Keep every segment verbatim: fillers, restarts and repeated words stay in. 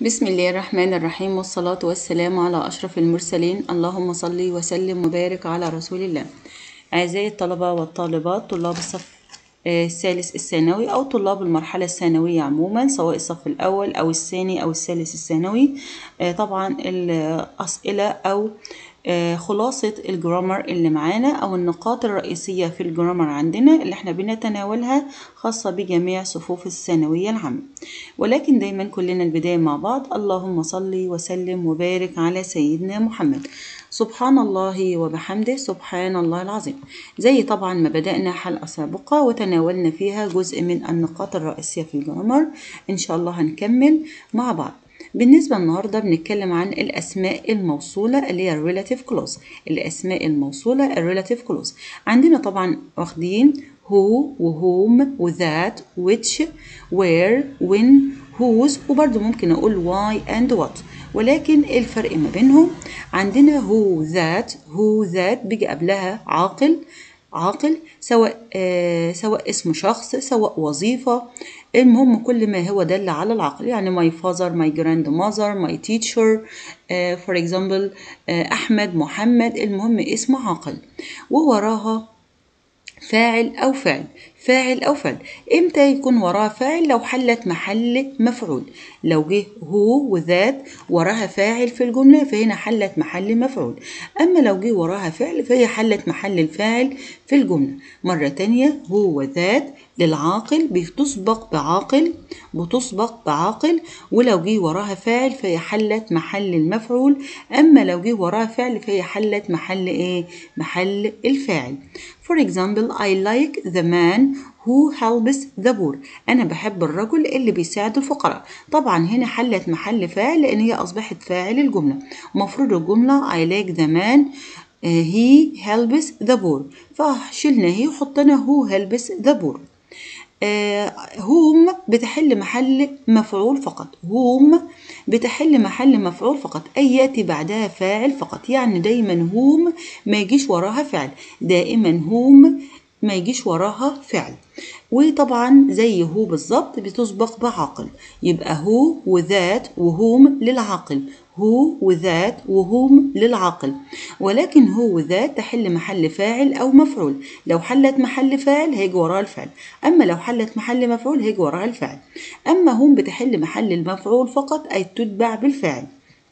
بسم الله الرحمن الرحيم، والصلاة والسلام على أشرف المرسلين. اللهم صل وسلم وبارك على رسول الله. أعزائي الطلبة والطالبات، طلاب الصف آه، الثالث الثانوي أو طلاب المرحلة الثانوية عموما، سواء الصف الأول أو الثاني أو الثالث الثانوي. آه، طبعا الأسئلة أو آه، خلاصة الجرامر اللي معانا أو النقاط الرئيسية في الجرامر عندنا اللي احنا بنتناولها خاصة بجميع صفوف الثانوية العامة. ولكن دايما كلنا البداية مع بعض. اللهم صل وسلم وبارك على سيدنا محمد. سبحان الله وبحمده، سبحان الله العظيم. زي طبعا ما بدأنا حلقة سابقة وتناولنا فيها جزء من النقاط الرئيسية في الجرامر، إن شاء الله هنكمل مع بعض. بالنسبة النهاردة بنتكلم عن الأسماء الموصولة اللي هي relative clause. الأسماء الموصولة relative clause عندنا طبعا واخدين who وhom وthat which where when whose، وبرضو ممكن أقول why and what. ولكن الفرق ما بينهم عندنا who that who that بيجي قبلها عاقل عاقل سواء آه سواء اسم شخص سواء وظيفة، المهم كل ما هو دل على العقل. يعني my father my grandmother my teacher uh, for example uh, أحمد محمد، المهم اسم عاقل ووراها فاعل أو فعل. فاعل أو فعل إمتى يكون وراها فاعل؟ لو حلت محل مفعول. لو جه هو وذات وراها فاعل في الجملة فهنا حلت محل مفعول. أما لو جه وراها فعل فهي حلت محل الفاعل في الجملة. مرة تانية هو وذات للعاقل بتسبق بعاقل بتسبق بعاقل ولو جه وراها فاعل فهي حلت محل المفعول. أما لو جه وراها فعل فهي حلت محل إيه؟ محل الفاعل. For example, I like the man who helps the poor. أنا بحب الرجل اللي بيساعد الفقراء. طبعا هنا حلت محل فاعل لأن هي أصبحت فاعل الجملة. مفروض الجملة I like the man uh, he helps the poor، فشلنا هي وحطنا who helps the poor. هم بتحل محل مفعول فقط. هم بتحل محل مفعول فقط، أي يأتي بعدها فاعل فقط. يعني دايما هم ما يجيش وراها فعل، دائما هم ما يجيش وراها فعل. وطبعا زي هو بالظبط بتسبق بعاقل، يبقى هو وذات وهم للعاقل، هو وذات وهم للعاقل. ولكن هو وذات تحل محل فاعل أو مفعول. لو حلت محل فاعل هيجي وراها الفعل، أما لو حلت محل مفعول هيجي وراها الفعل. أما هم بتحل محل المفعول فقط، أي تتبع بالفعل.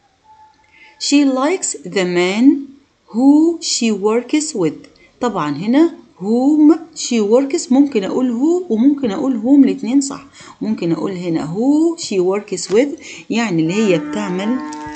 She likes the man who she works with. طبعا هنا whom she works ممكن أقول هو وممكن أقول whom، الاتنين صح. ممكن أقول هنا who she works with يعني اللي هي بتعمل،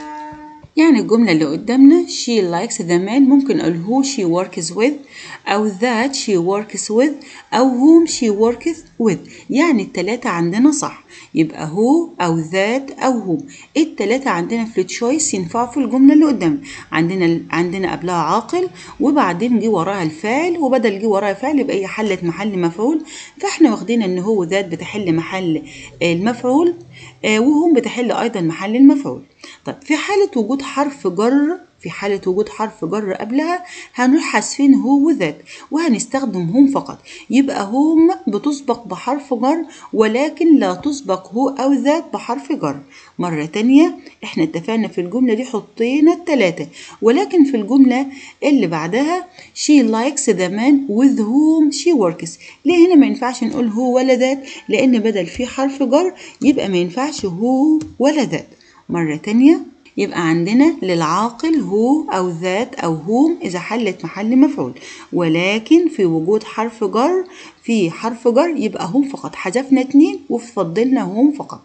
يعني الجملة اللي قدامنا she likes the man ممكن أقول who she works with أو that she works with أو whom she works with. يعني التلاتة عندنا صح، يبقى who أو that أو whom. التلاتة عندنا في التشويس ينفعوا في الجملة اللي قدامنا. عندنا عندنا قبلها عاقل وبعدين جه وراها الفاعل، وبدل جه وراها فعل يبقى هي حلت محل مفعول. فاحنا واخدين ان هو that بتحل محل المفعول وهم بتحل أيضا محل المفعول. طيب في حالة وجود حرف جر في حالة وجود حرف جر قبلها هنروح حذفين هو وذات وهنستخدم هم فقط. يبقى هم بتسبق بحرف جر ولكن لا تسبق هو أو ذات بحرف جر. مرة تانية احنا اتفقنا في الجملة دي حطينا التلاتة، ولكن في الجملة اللي بعدها she likes the man with whom she works. ليه هنا ما ينفعش نقول هو ولا ذات؟ لأن بدل فيه حرف جر يبقى ما ينفعش هو ولا ذات. مرة تانية يبقى عندنا للعاقل هو أو ذات أو هم إذا حلت محل مفعول، ولكن في وجود حرف جر في حرف جر يبقى هم فقط. حذفنا اتنين وفضلنا هم فقط.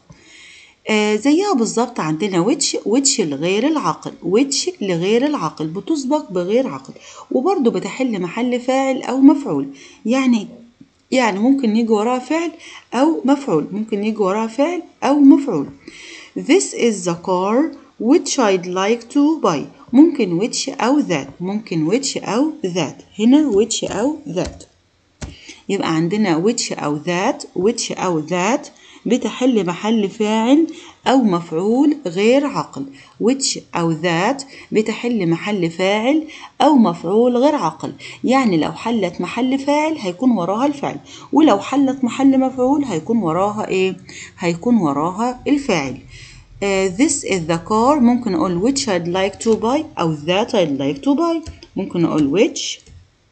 آه زيها بالظبط عندنا which which لغير العاقل which لغير العاقل بتسبق بغير عاقل وبرضه بتحل محل فاعل أو مفعول. يعني يعني ممكن يجي وراها فعل أو مفعول، ممكن يجي وراها فعل أو مفعول. This is the car which I'd like to buy. ممكن which أو that، ممكن which أو that. هنا which أو that. يبقى عندنا which أو that which أو that بتحل محل فاعل أو مفعول غير عاقل. which أو that بتحل محل فاعل أو مفعول غير عاقل. يعني لو حلت محل فاعل هيكون وراها الفعل، ولو حلت محل مفعول هيكون وراها إيه؟ هيكون وراها الفاعل. uh, this is the car ممكن أقول which I'd like to buy أو that I'd like to buy. ممكن أقول which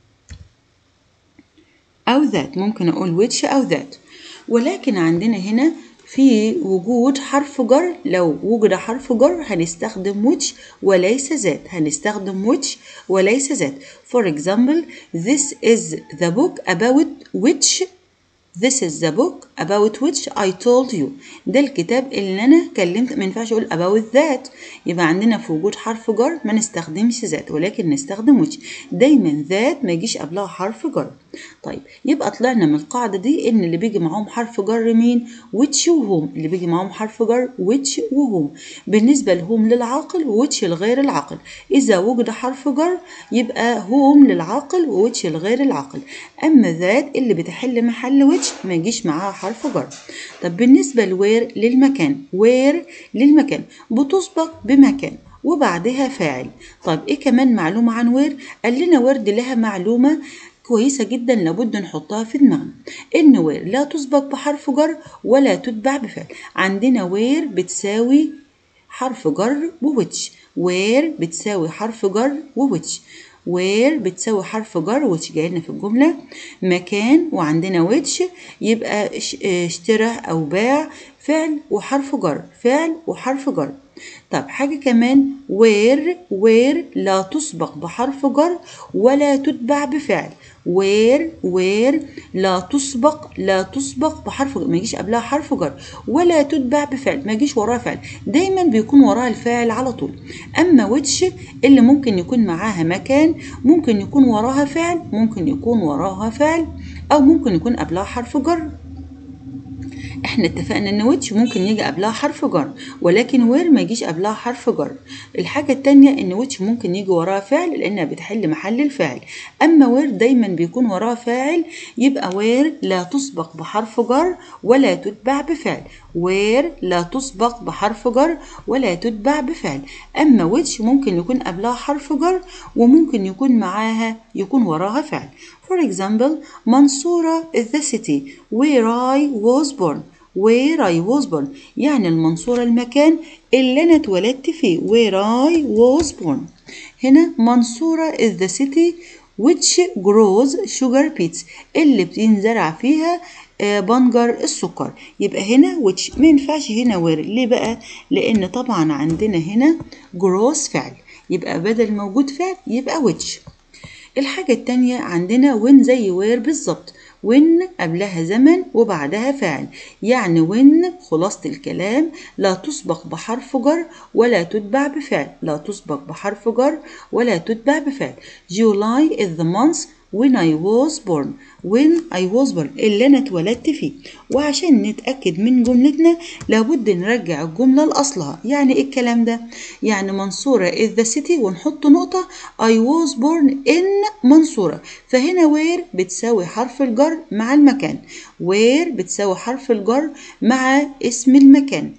أو that. ممكن أقول which أو that. ولكن عندنا هنا في وجود حرف جر، لو وجد حرف جر هنستخدم which وليس that. هنستخدم which وليس that. For example, this is the book about which This is the book about which I told you. ده الكتاب اللي أنا كلمت. ما ينفعش أقول about that. يبقى عندنا في وجود حرف جر ما نستخدمش that ولكن نستخدم which. دايما that ما يجيش قبلها حرف جر. طيب يبقى طلعنا من القاعدة دي إن اللي بيجي معاهم حرف جر مين؟ which وهم. اللي بيجي معاهم حرف جر which وهم. بالنسبة لهم للعاقل which لغير العاقل. إذا وجد حرف جر يبقى هم للعاقل which لغير العاقل. أما that اللي بتحل محل which ما يجيش معاها حرف جر. طب بالنسبة لوير للمكان، وير للمكان بتسبق بمكان وبعدها فاعل. طب ايه كمان معلومة عن وير؟ قال لنا ورد لها معلومة كويسة جدا لابد نحطها في دماغنا، ان وير لا تسبق بحرف جر ولا تتبع بفعل. عندنا وير بتساوي حرف جر وويتش، وير بتساوي حرف جر وويتش، وير بتساوي حرف جر وتش جاي لنا في الجملة. مكان وعندنا ويتش يبقى اشترى أو باع فعل وحرف جر، فعل وحرف جر. طب حاجة كمان وير، وير لا تسبق بحرف جر ولا تتبع بفعل. وير وير لا تسبق لا تسبق بحرف جر، ما يجيش قبلها حرف جر ولا تتبع بفعل، ما يجيش وراها فعل، دايما بيكون وراها الفاعل على طول. اما ويتش اللي ممكن يكون معاها مكان، ممكن يكون وراها فعل، ممكن يكون وراها فعل او ممكن يكون قبلها حرف جر. احنا اتفقنا ان ويتش ممكن يجي قبلها حرف جر ولكن وير ما يجيش قبلها حرف جر. الحاجة التانية ان ويتش ممكن يجي وراها فعل لانها بتحل محل الفاعل، اما وير دايما بيكون وراها فاعل. يبقى وير لا تسبق بحرف جر ولا تتبع بفعل، وير لا تسبق بحرف جر ولا تتبع بفعل. اما ويتش ممكن يكون قبلها حرف جر وممكن يكون معاها يكون وراها فعل. For example, Mansoura is the city where I was born. Where I was born يعني المنصورة المكان اللي أنا اتولدت فيه. Where I was born. هنا منصورة is the city which grows sugar beets اللي بتنزرع فيها بنجر السكر. يبقى هنا which ما ينفعش هنا where. ليه بقى؟ لأن طبعا عندنا هنا grows فعل، يبقى بدل موجود فعل يبقى which. الحاجة التانية عندنا when زي where بالظبط. when قبلها زمن وبعدها فاعل، يعني when خلاصة الكلام لا تسبق بحرف جر ولا تتبع بفعل، لا تسبق بحرف جر ولا تتبع بفعل. July is the month when I was born. when I was born اللي أنا اتولدت فيه. وعشان نتأكد من جملتنا لابد نرجع الجملة لأصلها. يعني إيه الكلام ده؟ يعني منصورة is the city ونحط نقطة I was born in منصورة. فهنا where بتساوي حرف الجر مع المكان، where بتساوي حرف الجر مع اسم المكان.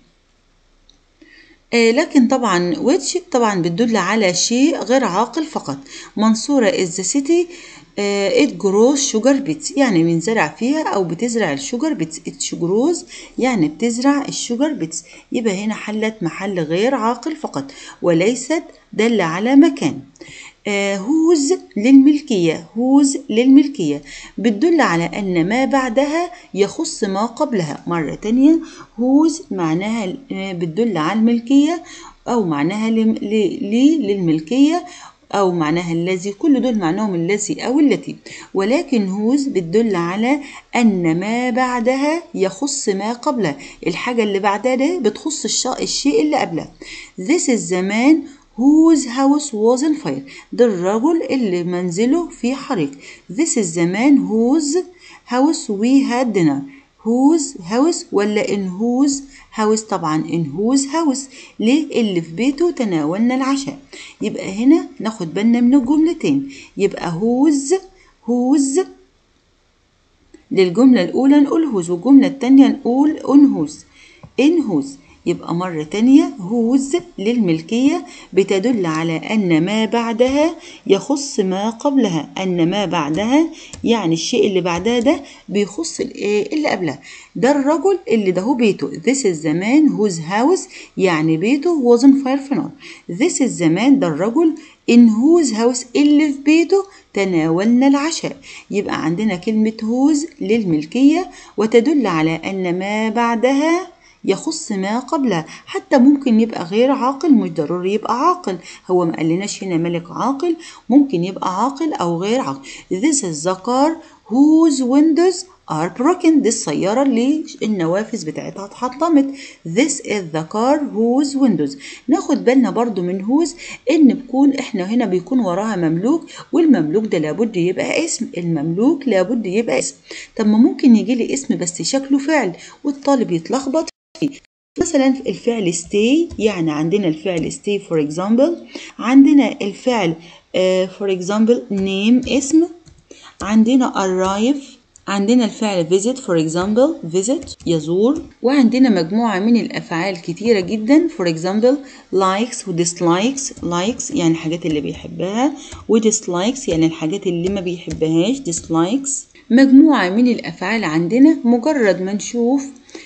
آه لكن طبعا which طبعا بتدل على شيء غير عاقل فقط. منصورة is the city uh, it grows sugar beets يعني بنزرع فيها أو بتزرع الشوجر بيتس. it grows يعني بتزرع الشوجر بيتس. يبقى هنا حلت محل غير عاقل فقط وليست دل على مكان. هوز للملكية، هوز للملكية بتدل على أن ما بعدها يخص ما قبلها. مرة تانية هوز معناها بتدل على الملكية أو معناها لي للملكية أو معناها الذي، كل دول معناهم الذي أو التي. ولكن هوز بتدل على أن ما بعدها يخص ما قبلها، الحاجة اللي بعدها ده بتخص الشيء اللي قبلها. This is the man whose house was on fire. ده الرجل اللي منزله في حريق. This is the man whose house we had dinner. whose house ولا in whose house؟ طبعا in whose house. ليه؟ اللي في بيته تناولنا العشاء. يبقى هنا ناخد بالنا من الجملتين. يبقى whose whose للجملة الأولى نقول whose والجملة التانية نقول on whose in whose. يبقى مرة تانية whose للملكية بتدل على أن ما بعدها يخص ما قبلها، أن ما بعدها يعني الشيء اللي بعدها ده بيخص الايه اللي قبلها. ده الرجل اللي ده هو بيته. This is the man whose house يعني بيته was on fire في نار. This is the man ده الرجل in whose house اللي في بيته تناولنا العشاء. يبقى عندنا كلمة whose للملكية وتدل على أن ما بعدها يخص ما قبلها. حتى ممكن يبقى غير عاقل، مش ضروري يبقى عاقل، هو ما قالناش هنا ملك عاقل، ممكن يبقى عاقل أو غير عاقل. This is the car whose windows are broken. دي السيارة اللي النوافذ بتاعتها اتحطمت. This is the car whose windows. ناخد بالنا برضو من whose إن بيكون إحنا هنا بيكون وراها مملوك، والمملوك ده لابد يبقى اسم، المملوك لابد يبقى اسم. طب ما ممكن يجي لي اسم بس شكله فعل والطالب يتلخبط فيه. مثلا الفعل stay، يعني عندنا الفعل stay for example، عندنا الفعل uh, for example name اسم، عندنا arrive، عندنا الفعل visit for example visit يزور، وعندنا مجموعة من الأفعال كتيرة جدا for example likes و dislikes. likes يعني الحاجات اللي بيحبها، و dislikes يعني الحاجات اللي ما بيحبهاش dislikes. مجموعة من الأفعال عندنا مجرد ما نشوف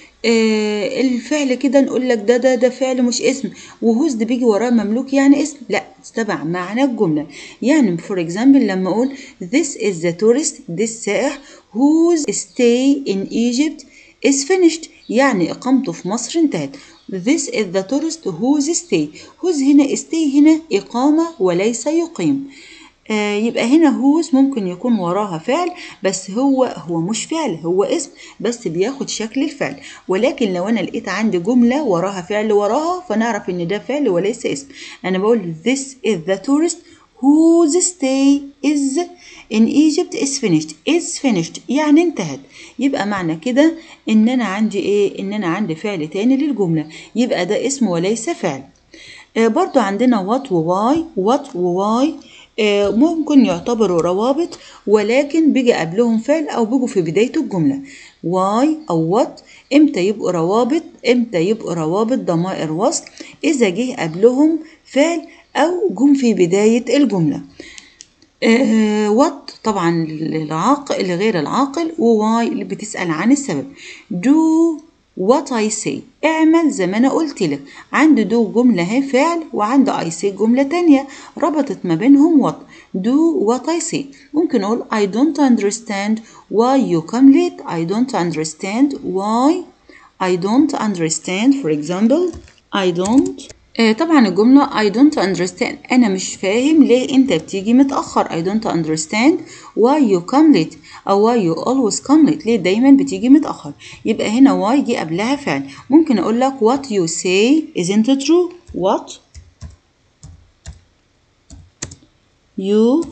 آه الفعل كده نقول لك ده ده ده فعل مش اسم، وهوز ده بيجي وراه مملوك يعني اسم، لا تبع معنى الجملة. يعني for example لما أقول this is the tourist ده السائح whose stay in Egypt is finished يعني إقامته في مصر انتهت. This is the tourist whose stay. whose هنا stay هنا إقامة وليس يقيم. آه يبقى هنا whose ممكن يكون وراها فعل، بس هو هو مش فعل، هو اسم بس بياخد شكل الفعل. ولكن لو انا لقيت عندي جملة وراها فعل وراها فنعرف ان ده فعل وليس اسم. انا بقول this is the tourist whose stay is in Egypt is finished. is finished يعني انتهت. يبقى معنى كده ان انا عندي ايه؟ ان انا عندي فعل تاني للجملة، يبقى ده اسم وليس فعل. آه برضو عندنا what و why. what و why آه ممكن يعتبروا روابط، ولكن بيجي قبلهم فعل او بيجوا في بداية الجملة. why او what امتى يبقوا روابط؟ امتى يبقوا روابط ضمائر وصل؟ اذا جه قبلهم فعل او جم في بداية الجملة. آه وات طبعا للعاقل لغير العاقل، وواي اللي بتسأل عن السبب. do what I say اعمل زي ما انا قلت لك. عند do جملة هي فعل، وعند I say جملة تانية ربطت ما بينهم what. do what I say. ممكن اقول I don't understand why you come late. I don't understand why. I don't understand for example I don't. آه طبعا الجملة I don't understand أنا مش فاهم ليه أنت بتيجي متأخر. I don't understand why you come late أو why you always come late ليه دايما بتيجي متأخر. يبقى هنا why جي قبلها فعل. ممكن أقول لك what you say isn't true. what you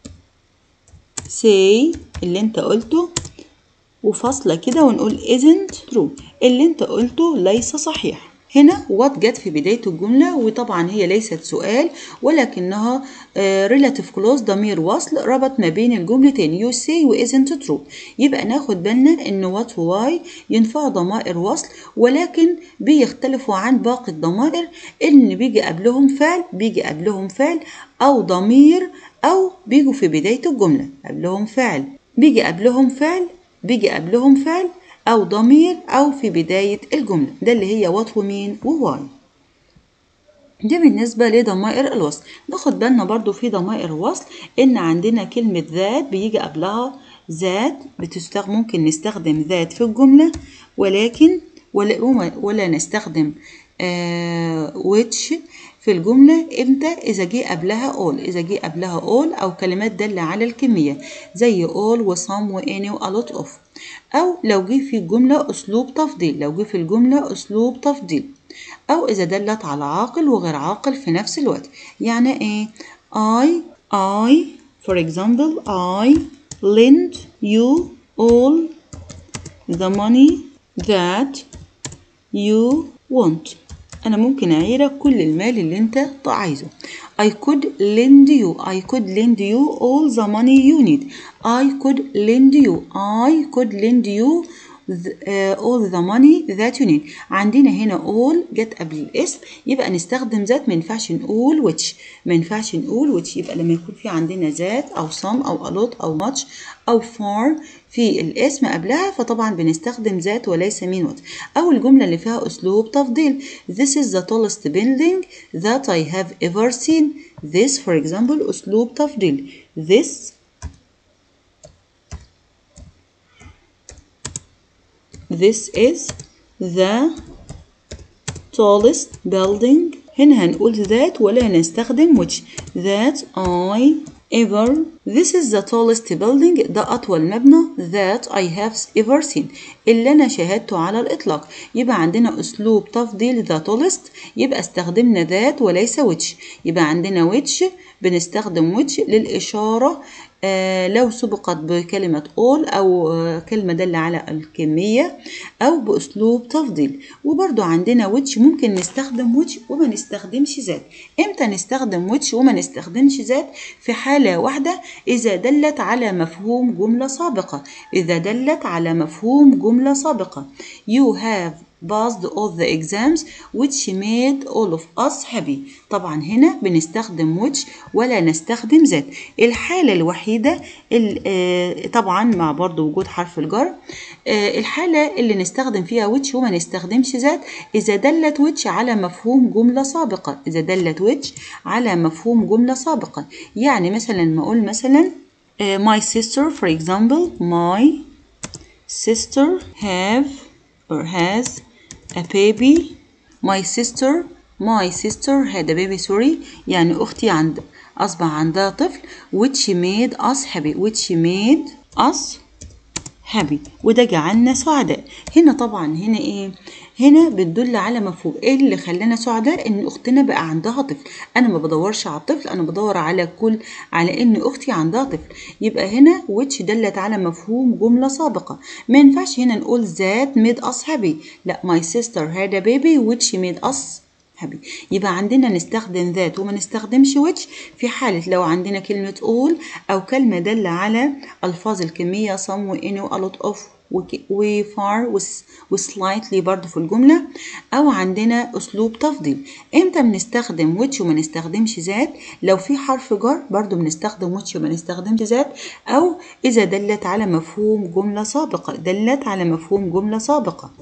say اللي أنت قلته وفاصلة كده ونقول isn't true اللي أنت قلته ليس صحيح. هنا what جت في بداية الجملة، وطبعا هي ليست سؤال ولكنها uh, relative clause ضمير وصل ربط ما بين الجملتين you say و isn't true. يبقى ناخد بالنا ان what و why ينفعوا ضمائر وصل، ولكن بيختلفوا عن باقي الضمائر ان بيجي قبلهم فعل بيجي قبلهم فعل او ضمير او بيجوا في بداية الجملة قبلهم فعل بيجي قبلهم فعل بيجي قبلهم فعل أو ضمير أو في بداية الجملة. ده اللي هي what ومين وواي. دي بالنسبة لضمائر الوصل. ناخد بالنا برضو في ضمائر وصل إن عندنا كلمة ذات بيجي قبلها ذات بتستخدم. ممكن نستخدم ذات في الجملة ولكن ولا, ولا نستخدم آه which في الجملة امتى؟ إذا جه قبلها all. إذا جه قبلها all أو كلمات دالة على الكمية زي all و some و any و a lot of. أو لو جه في الجملة أسلوب تفضيل لو جه في الجملة أسلوب تفضيل أو إذا دلت على عاقل وغير عاقل في نفس الوقت. يعني إيه؟ I I for example I lend you all the money that you want. أنا ممكن أعيرك كل المال اللي أنت عايزه. I could lend you I could lend you all the money you need. I could lend you I could lend you the, uh, all the money that you need. عندنا هنا all جت قبل الاسم يبقى نستخدم ذات، ما ينفعش نقول which، ما ينفعش نقول which. يبقى لما يكون في عندنا ذات أو some أو a lot أو much أو far في الاسم قبلها فطبعا بنستخدم ذات وليس mean what. أو الجملة اللي فيها أسلوب تفضيل. This is the tallest building that I have ever seen. This for example أسلوب تفضيل. This This is the tallest building. هنا هنقول that ولا نستخدم which. That I ever. This is the tallest building. ده أطول مبنى that I have ever seen. اللي أنا شاهدته على الإطلاق. يبقى عندنا أسلوب تفضيل the tallest يبقى استخدمنا that وليس which. يبقى عندنا which بنستخدم which للإشارة آه لو سبقت بكلمة all أو آه كلمة دالة على الكمية أو بأسلوب تفضيل. وبرضو عندنا which ممكن نستخدم which وما نستخدمش ذات. إمتى نستخدم which وما نستخدمش ذات؟ في حالة واحدة، إذا دلت على مفهوم جملة سابقة. إذا دلت على مفهوم جملة سابقة. You have passed all the exams which made all of us happy. طبعا هنا بنستخدم which ولا نستخدم ذات. الحالة الوحيدة طبعا مع برضو وجود حرف الجر، الحالة اللي نستخدم فيها which وما نستخدمش ذات إذا دلت which على مفهوم جملة سابقة. إذا دلت which على مفهوم جملة سابقة. يعني مثلا ما أقول مثلا my sister for example my sister have or has a baby. my sister my sister had a baby sorry يعني أختي عند أصبح عندها طفل which made us happy which made us happy وده جعلنا سعداء. هنا طبعا هنا إيه؟ هنا بتدل على مفهوم إيه اللي خلانا سعداء؟ إن أختنا بقى عندها طفل. أنا ما بدورش على الطفل، أنا بدور على كل على إن أختي عندها طفل. يبقى هنا which دلت على مفهوم جملة سابقة. ما ينفعش هنا نقول that made us happy. لا my sister had a baby which made us happy. يبقى عندنا نستخدم ذات وما نستخدمش which في حالة لو عندنا كلمة all أو كلمة دل على ألفاظ الكمية some و any و a lot of و far و slightly برضو في الجملة، أو عندنا أسلوب تفضيل. إمتى بنستخدم which وما نستخدمش ذات؟ لو في حرف جر برضو بنستخدم which وما نستخدمش ذات، أو إذا دلت على مفهوم جملة سابقة. دلت على مفهوم جملة سابقة.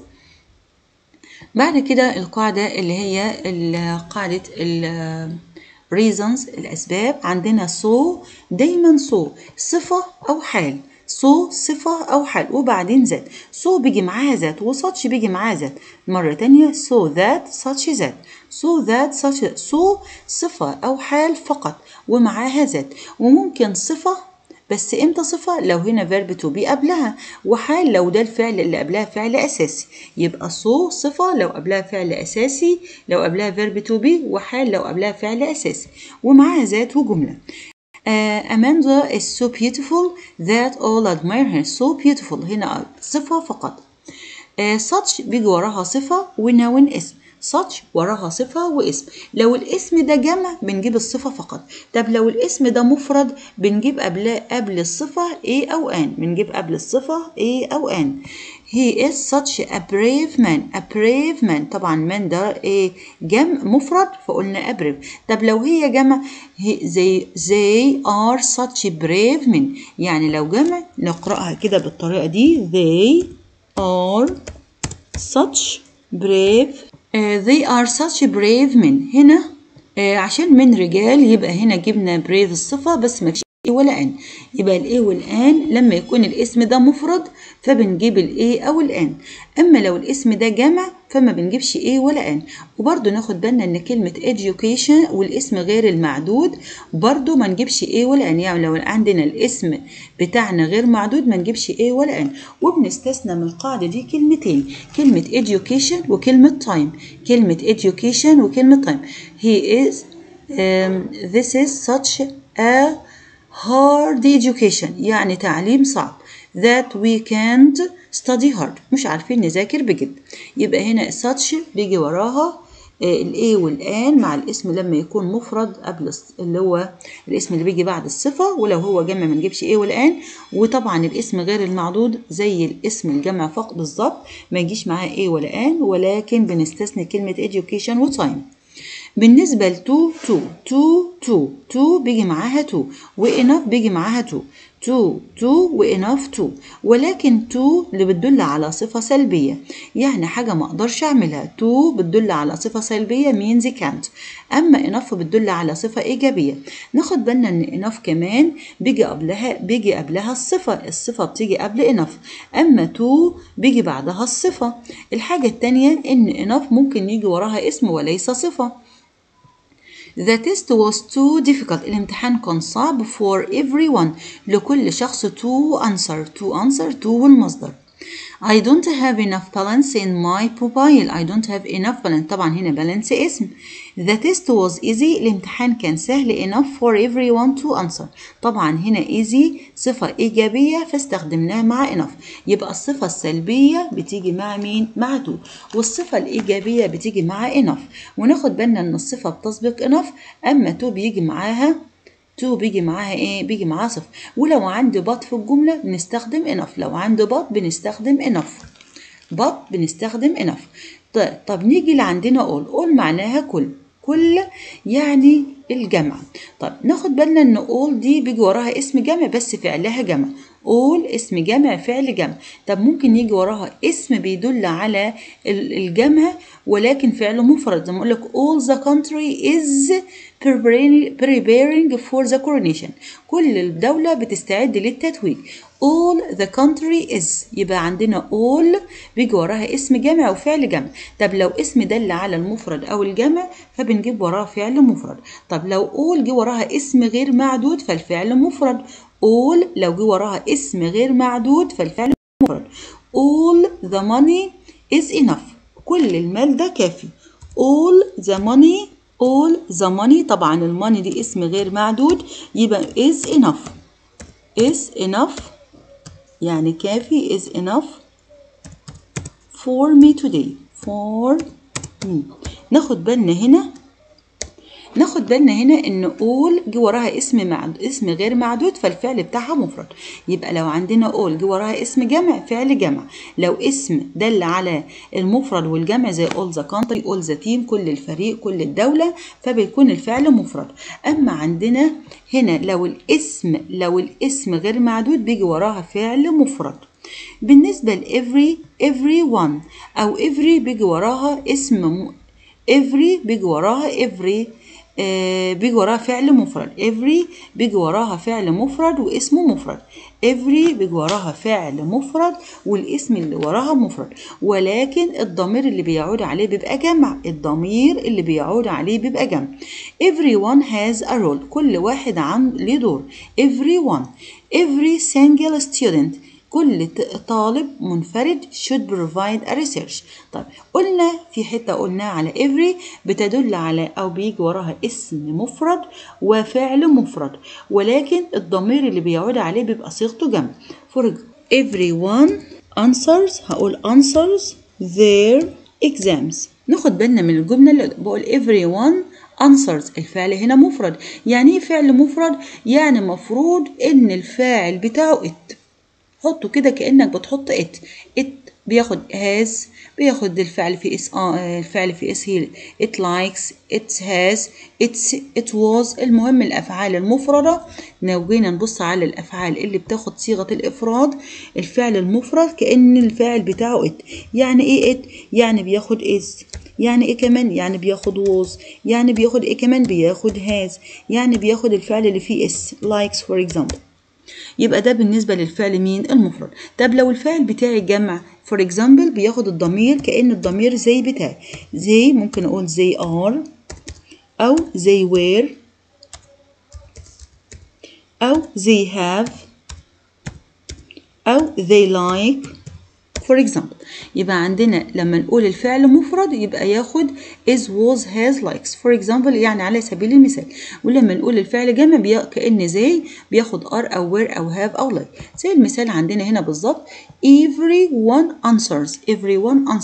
بعد كده القاعدة اللي هي قاعدة ال reasons الأسباب. عندنا so دايما so صفة أو حال. so صفة أو حال وبعدين ذات. so بيجي معاها ذات و such بيجي معاها ذات. مرة تانية so that such ذات. so that such so صفة أو حال فقط ومعاها ذات. وممكن صفة بس امتى صفة؟ لو هنا verb to be قبلها، وحال لو ده الفعل اللي قبلها فعل أساسي. يبقى so صفة لو قبلها فعل أساسي، لو قبلها verb to be، وحال لو قبلها فعل أساسي ومعاها ذات وجملة. uh, Amanda is so beautiful that all admire her. so beautiful هنا صفة فقط. uh, such بيجي وراها صفة ونون اسم. such وراها صفة واسم. لو الاسم ده جمع بنجيب الصفة فقط. طب لو الاسم ده مفرد بنجيب قبل قبل الصفة a أو an. بنجيب قبل الصفة a أو an. He is such a brave man. a brave man طبعا man ده ايه جمع مفرد فقلنا a brave. طب لو هي جمع they, they are such brave men. يعني لو جمع نقرأها كده بالطريقة دي they are such brave Uh, they are such brave men. هنا uh, عشان من رجال يبقى هنا جبنا brave الصفة بس ما فيش ايه ولا ان. يبقى الايه والان لما يكون الاسم ده مفرد فبنجيب الايه او الان. اما لو الاسم ده جمع فما بنجيبش ايه ولا ان. وبرده ناخد بالنا ان كلمة education والاسم غير المعدود برده ما نجيبش ايه ولا ان. يعني لو عندنا الاسم بتاعنا غير معدود ما نجيبش ايه ولا ان. وبنستثنى من القاعدة دي كلمتين، كلمة education وكلمة time. كلمة education وكلمة time. he is um, this is such a hard education يعني تعليم صعب. that we can't study hard مش عارفين نذاكر بجد. يبقى هنا such بيجي وراها الاي والان مع الاسم لما يكون مفرد قبل اللي هو الاسم اللي بيجي بعد الصفه، ولو هو جمع ما نجيبش ايه والان. وطبعا الاسم غير المعدود زي الاسم الجمع فقط بالظبط ما يجيش معاه ايه ولا ان، ولكن بنستثني كلمه education وتايم. بالنسبة لتو تو تو تو تو بيجي معاها تو، وإناف بيجي معاها تو تو تو وإناف تو، ولكن تو اللي بتدل على صفة سلبية، يعني حاجة ما أقدرش أعملها. تو بتدل على صفة سلبية means can't، أما إناف بتدل على صفة إيجابية. ناخد بالنا إن إناف كمان بيجي قبلها بيجي قبلها الصفة، الصفة بتيجي قبل إناف، أما تو بيجي بعدها الصفة. الحاجة التانية إن إناف ممكن يجي وراها اسم وليس صفة. The test was too difficult. الامتحان كان صعب for everyone. لكل شخص to answer. to answer to والمصدر. I don't have enough balance in my mobile. I don't have enough balance. طبعا هنا balance اسم. The test was easy. الامتحان كان سهل enough for everyone to answer. طبعا هنا easy صفة إيجابية فاستخدمناها مع enough. يبقى الصفة السلبية بتيجي مع مين؟ مع to. والصفة الإيجابية بتيجي مع enough. وناخد بالنا إن الصفة بتسبق enough، أما to بيجي معاها تو بيجي معاها ايه؟ بيجي معاها صفر. ولو عندي but في الجملة بنستخدم enough، لو عندي but بنستخدم enough. but بنستخدم enough. طيب, طب نيجي لعندنا all. all معناها كل، كل يعني الجمع. طب ناخد بالنا ان all دي بيجي وراها اسم جمع بس فعلها جمع. all اسم جمع فعل جمع. طب ممكن يجي وراها اسم بيدل على الجمع ولكن فعله مفرد، زي ما اقول لك all the country is preparing for the coronation. كل الدولة بتستعد للتتويج. all the country is، يبقى عندنا all بيجي وراها اسم جمع وفعل جمع. طب لو اسم دل على المفرد او الجمع فبنجيب وراه فعل مفرد. طب لو all جه وراها اسم غير معدود فالفعل مفرد. all لو جه وراها اسم غير معدود فالفعل مفرد. all the money is enough. كل المال ده كافي. all the money all the money. طبعا الماني دي اسم غير معدود يبقى is enough. is enough يعني كافي. is enough for me today. for me. ناخد بالنا هنا ناخد بالنا هنا ان all جه وراها اسم معدود اسم غير معدود فالفعل بتاعها مفرد. يبقى لو عندنا all جه وراها اسم جمع فعل جمع. لو اسم دل على المفرد والجمع زي all the country all the team كل الفريق كل الدولة فبيكون الفعل مفرد. اما عندنا هنا لو الاسم لو الاسم غير معدود بيجي وراها فعل مفرد. بالنسبة ل every everyone او every بيجي وراها اسم م... every بيجي وراها every آه بيجي وراها فعل مفرد. every بيجي وراها فعل مفرد واسمه مفرد. every بيجي وراها فعل مفرد والاسم اللي وراها مفرد، ولكن الضمير اللي بيعود عليه بيبقى جمع. الضمير اللي بيعود عليه بيبقى جمع. everyone has a role. كل واحد عن ليه دور. everyone every single student كل طالب منفرد should provide a research. طيب قلنا في حتة قلنا على every بتدل على أو بيجي وراها اسم مفرد وفعل مفرد، ولكن الضمير اللي بيعود عليه بيبقى صيغته جمع. for everyone answers هقول answers their exams. ناخد بالنا من الجملة اللي بقول everyone answers. الفعل هنا مفرد. يعني ايه فعل مفرد؟ يعني مفروض ان الفاعل بتاعه it. حطه كده كأنك بتحط it. it بياخد has بياخد الفعل في اس آه الفعل في اس هي it likes it has it's it was. المهم الأفعال المفردة لو جينا نبص على الأفعال اللي بتاخد صيغة الإفراد الفعل المفرد كأن الفاعل بتاعه it. يعني إيه it؟ يعني بياخد is. يعني إيه كمان؟ يعني بياخد was. يعني بياخد إيه كمان؟ بياخد has. يعني بياخد الفعل اللي فيه is likes for example. يبقى ده بالنسبة للفعل مين؟ المفرد. طب لو الفعل بتاعي جمع for example بياخد الضمير كأن الضمير زي بتاعي. زي ممكن أقول they are أو they were أو they have أو they like for example. يبقى عندنا لما نقول الفعل مفرد يبقى ياخد is was has likes for example يعني على سبيل المثال. ولما نقول الفعل جمع بي... كأن زي بياخد are أو were أو have أو like. زي المثال عندنا هنا بالظبط everyone answers. everyone answer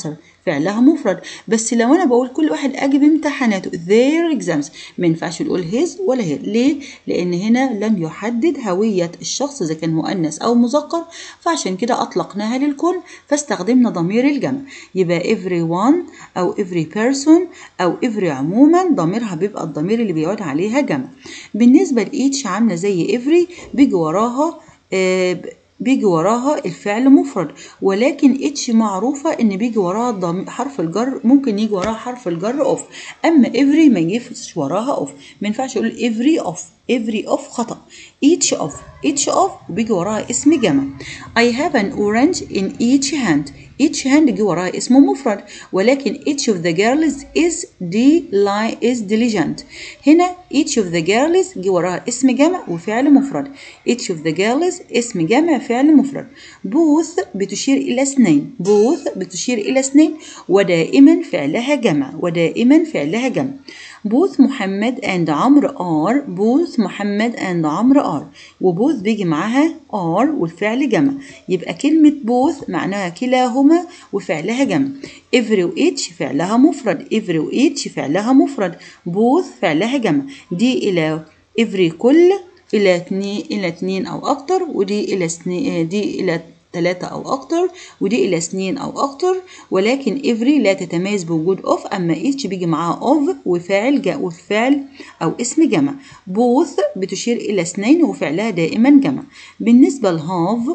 فعلها مفرد. بس لو انا بقول كل واحد اجب امتحاناته their exams ما ينفعش نقول his ولا her. ليه؟ لان هنا لم يحدد هوية الشخص اذا كان مؤنث او مذكر، فعشان كده اطلقناها للكل فاستخدمنا ضمير الجمع. يبقى everyone او every person او every عموما ضميرها بيبقى الضمير اللي بيعود عليها جمع. بالنسبة ل each عاملة زي every بيجي وراها آه بيجي وراها الفعل مفرد، ولكن اتش معروفة ان بيجي وراها حرف الجر، ممكن يجي وراها حرف الجر اوف. اما every ما يجيش وراها اوف، ما ينفعش اقول every off. every off خطأ. each off each off وبيجي وراها اسم جمع. I have an orange in each hand. each hand يجي وراها اسم مفرد، ولكن each of the girls is deli is diligent. هنا each of the girls يجي وراها اسم جمع وفعل مفرد. each of the girls اسم جمع فعل مفرد. both بتشير إلى اثنين. both بتشير إلى اثنين ودائما فعلها جمع. ودائما فعلها جمع. both محمد and عمرو are. both محمد and عمرو are. وبوث بيجي معاها are والفعل جمع. يبقى كلمة both معناها كلاهما وفعلها جمع. every و each فعلها مفرد. every و each فعلها مفرد. both فعلها جمع. دي إلى every كل، إلى اتنين إلى اتنين أو أكتر، ودي إلى سنين دي إلى ثلاثة أو أكتر، ودي إلى سنين أو أكتر. ولكن every لا تتميز بوجود of. أما each بيجي معاها of وفاعل جاء وفعل أو اسم جمع. both بتشير إلى اثنين وفعلها دائما جمع. بالنسبة ل have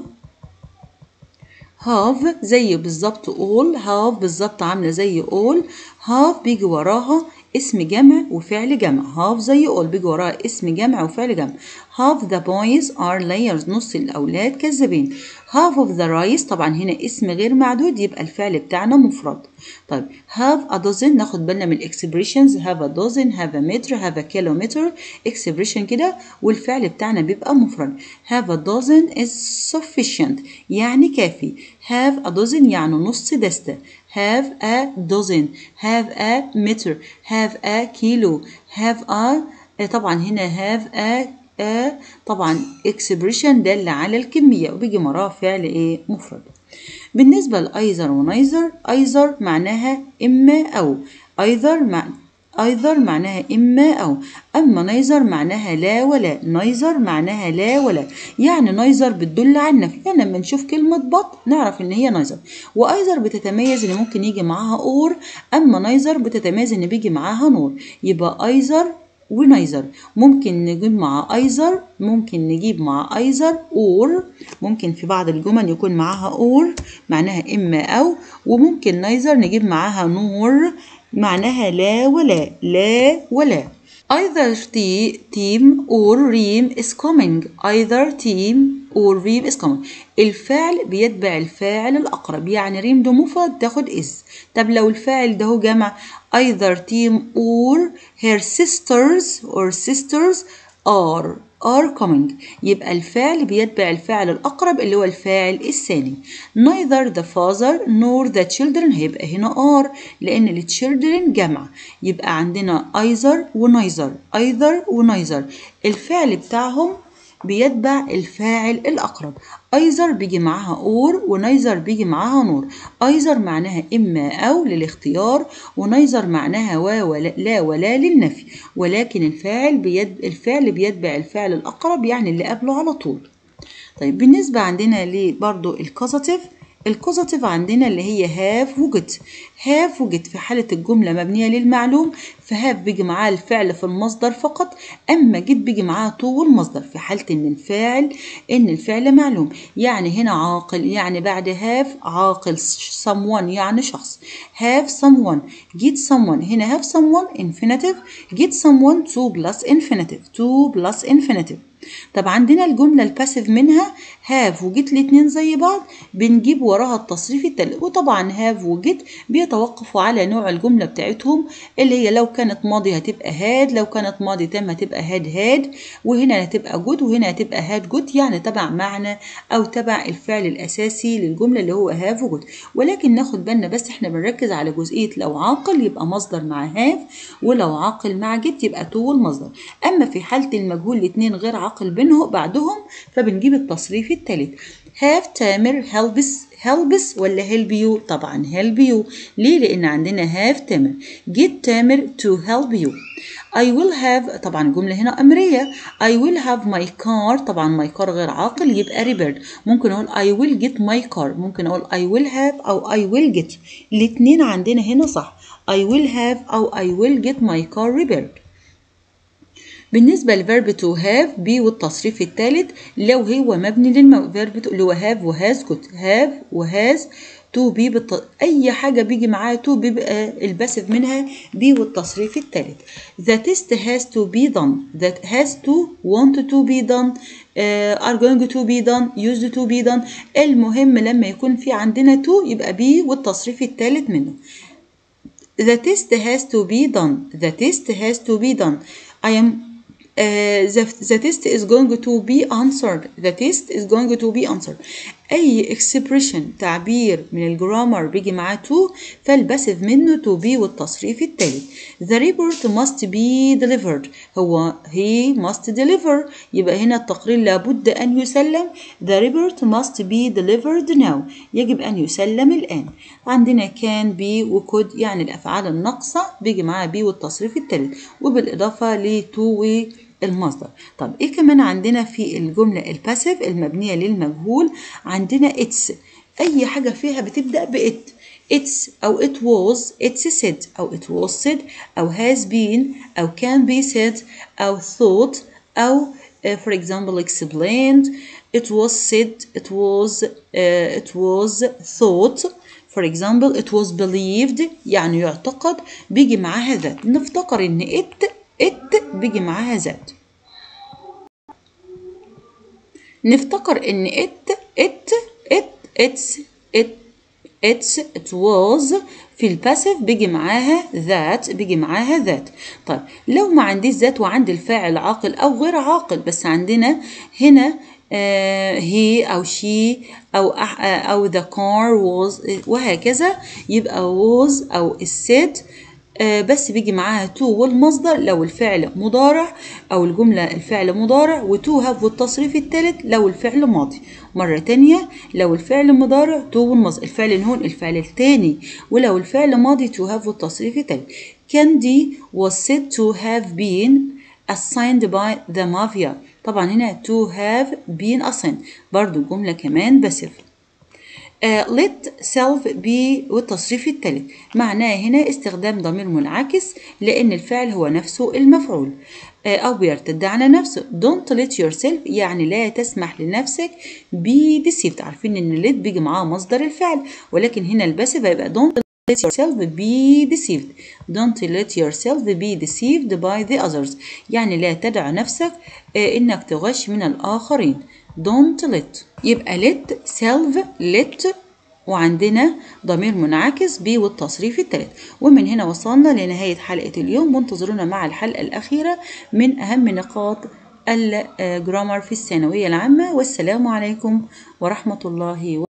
have زي بالظبط all. have بالظبط عاملة زي all. have بيجي وراها اسم جمع وفعل جمع. have زي all بيجي وراها اسم جمع وفعل جمع. half the boys are liars. نص الأولاد كذابين. half of the rice طبعا هنا اسم غير معدود يبقى الفعل بتاعنا مفرد. طيب have a dozen ناخد بالنا من expressions. have a dozen have a meter have a kilometer expression كده والفعل بتاعنا بيبقى مفرد. have a dozen is sufficient يعني كافي. have a dozen يعني نص دستة. have a dozen have a meter have a kilo have a طبعا هنا have a a طبعا expression دل على الكمية وبيجي مراه فعل ايه مفرد. بالنسبة لأيذر ونيذر، أيذر معناها إما أو. أيذر مع أيذر معناها إما أو. أما نيذر معناها لا ولا. نيذر معناها لا ولا يعني نيذر بتدل على النفي. يعني لما نشوف كلمة بط نعرف إن هي نيذر. وأيذر بتتميز إن ممكن يجي معاها أور. أما نيذر بتتميز إن بيجي معاها نور. يبقى أيذر ونيذر. ممكن نجيب مع أيذر ممكن نجيب مع أيذر أور. ممكن في بعض الجمل يكون معاها أور معناها إما أو. وممكن نيذر نجيب معاها نور معناها لا ولا. لا ولا. Either team or Reem is coming. Either team or Reem is coming. الفعل بيتبع الفاعل الأقرب. يعني ريم ده مفرد تاخد is. طب لو الفاعل ده هو جمع either team or her sisters or sisters are are coming. يبقى الفعل بيتبع الفاعل الأقرب اللي هو الفاعل الثاني. neither the father nor the children هيبقى هنا are لأن ال children جمع. يبقى عندنا either و neither. either و neither الفعل بتاعهم بيتبع الفاعل الأقرب. either بيجي معاها or ونيذر بيجي معاها نور. either معناها إما أو للاختيار ونيذر معناها و ولا لا ولا للنفي. ولكن الفاعل بيد الفعل بيتبع الفعل الأقرب يعني اللي قبله على طول. طيب بالنسبة عندنا لبرضو الكوزاتيف. الكوزاتيف عندنا اللي هي have وجد. have وجد في حالة الجملة مبنية للمعلوم فهاف بيجي معاه الفعل في المصدر فقط. أما جد بيجي معاه طول المصدر في حالة إن الفاعل إن الفعل معلوم. يعني هنا عاقل يعني بعد have عاقل someone يعني شخص. have someone get someone هنا have someone infinitive get someone to plus infinitive to plus infinitive. طب عندنا الجملة الباسيف منها have وجيت الاتنين زي بعض بنجيب وراها التصريف التالت. وطبعا have وجيت بيتوقفوا على نوع الجملة بتاعتهم اللي هي لو كانت ماضي هتبقى had لو كانت ماضي تام هتبقى had had وهنا هتبقى good وهنا هتبقى had good يعني تبع معنى أو تبع الفعل الأساسي للجملة اللي هو have وجود. ولكن ناخد بالنا بس احنا بنركز على جزئية لو عاقل يبقى مصدر مع have ولو عاقل مع جيت يبقى to المصدر. أما في حالة المجهول الاتنين غير عاقل بينهم بعدهم فبنجيب التصريف الثالث. have تامر helps helps ولا help you؟ طبعا help you. ليه؟ لأن عندنا have تامر. get تامر to help you. I will have طبعا الجملة هنا أمرية. I will have my car طبعا my car غير عاقل يبقى repaired. ممكن أقول I will get my car. ممكن أقول I will have أو I will get. الاتنين عندنا هنا صح. I will have أو I will get my car repaired. بالنسبة للفيرب to have be والتصريف الثالث لو هو مبني للفيرب اللي هو have وهاز كنت have وهاز to be بالت... أي حاجة بيجي معاها to بيبقى الباسف منها be والتصريف الثالث. The test has to be done. That has to want to be done uh, are going to be done used to be done. المهم لما يكون في عندنا to يبقى be والتصريف الثالث منه. The test has to be done. The test has to be done. I am Uh, the, the test is going to be answered. The test is going to be answered. أي expression تعبير من الجرامر بيجي معاه to فالباسف منه to be والتصريف التالت. The report must be delivered. هو he must deliver. يبقى هنا التقرير لابد أن يسلم. The report must be delivered now. يجب أن يسلم الآن. عندنا can be و could يعني الأفعال الناقصة بيجي معاها be والتصريف التالت وبالإضافة ل to و المصدر. طب ايه كمان عندنا في الجملة الباسيف المبنية للمجهول؟ عندنا it's. اي حاجة فيها بتبدأ ب it. it's او it was it's said او it was said او has been او can be said او thought او uh, for example explained. it was said it was uh, it was thought. for example it was believed يعني يعتقد بيجي معاها ذات. نفتكر ان it it بيجي معاها ذات. نفتكر ان it it it it's it it's it was في الباسيف بيجي معاها ذات بيجي معاها ذات. طيب لو ما عنديش ذات وعندي الفاعل عاقل او غير عاقل بس عندنا هنا آه he او she او او the car was وهكذا يبقى was او said آه بس بيجي معاها to والمصدر لو الفعل مضارع او الجملة الفعل مضارع و to have والتصريف الثالث لو الفعل ماضي. مرة تانية لو الفعل مضارع to والمصدر الفعل هون الفعل الثاني ولو الفعل ماضي to have والتصريف الثالث. Candy was said to have been assigned by the mafia. طبعا هنا to have been assigned برضو جملة كمان باسف. Uh, let self be والتصريف الثالث معناه هنا استخدام ضمير منعكس لأن الفعل هو نفسه المفعول uh, أو بيرتد على نفسه. don't let yourself يعني لا تسمح لنفسك be deceived. عارفين إن let بيجي معاه مصدر الفعل ولكن هنا الباسف هيبقى don't let yourself be deceived. don't let yourself be deceived by the others يعني لا تدع نفسك uh, إنك تغش من الآخرين. don't let يبقى let self let وعندنا ضمير منعكس be والتصريف الثالث. ومن هنا وصلنا لنهاية حلقة اليوم وانتظرونا مع الحلقة الأخيرة من أهم نقاط الجرامر في الثانوية العامة. والسلام عليكم ورحمة الله وبركاته.